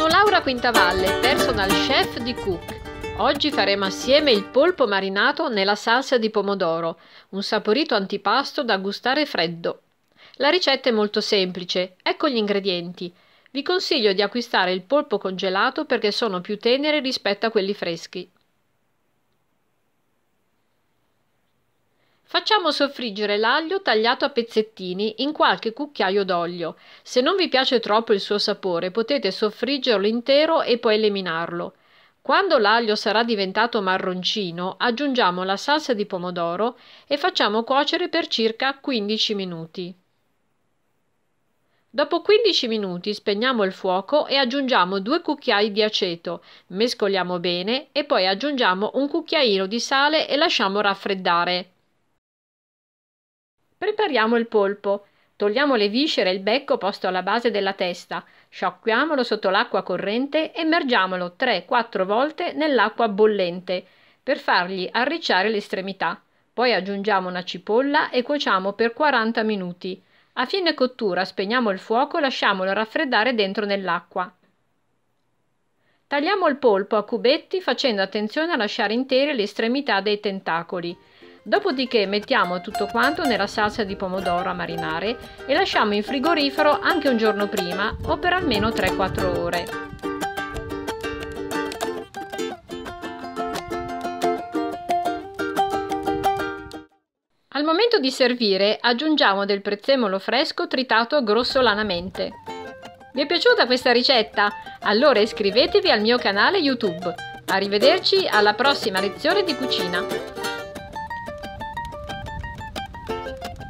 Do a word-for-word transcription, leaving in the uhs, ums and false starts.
Sono Laura Quintavalle, personal chef di Cook. Oggi faremo assieme il polpo marinato nella salsa di pomodoro, un saporito antipasto da gustare freddo. La ricetta è molto semplice, ecco gli ingredienti. Vi consiglio di acquistare il polpo congelato perché sono più teneri rispetto a quelli freschi. Facciamo soffriggere l'aglio tagliato a pezzettini in qualche cucchiaio d'olio. Se non vi piace troppo il suo sapore, potete soffriggerlo intero e poi eliminarlo. Quando l'aglio sarà diventato marroncino, aggiungiamo la salsa di pomodoro e facciamo cuocere per circa quindici minuti. Dopo quindici minuti spegniamo il fuoco e aggiungiamo due cucchiai di aceto, mescoliamo bene e poi aggiungiamo un cucchiaino di sale e lasciamo raffreddare. Prepariamo il polpo. Togliamo le viscere e il becco posto alla base della testa, sciacquiamolo sotto l'acqua corrente e immergiamolo tre quattro volte nell'acqua bollente per fargli arricciare le estremità. Poi aggiungiamo una cipolla e cuociamo per quaranta minuti. A fine cottura spegniamo il fuoco e lasciamolo raffreddare dentro nell'acqua. Tagliamo il polpo a cubetti facendo attenzione a lasciare intere le estremità dei tentacoli. Dopodiché mettiamo tutto quanto nella salsa di pomodoro a marinare e lasciamo in frigorifero anche un giorno prima o per almeno tre quattro ore. Al momento di servire aggiungiamo del prezzemolo fresco tritato grossolanamente. Vi è piaciuta questa ricetta? Allora iscrivetevi al mio canale YouTube. Arrivederci alla prossima lezione di cucina.